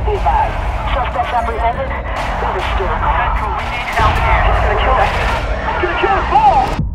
Be advised. Suspects apprehended. These are hysterical. Central, we need help here. It's gonna kill us. It's gonna kill us all!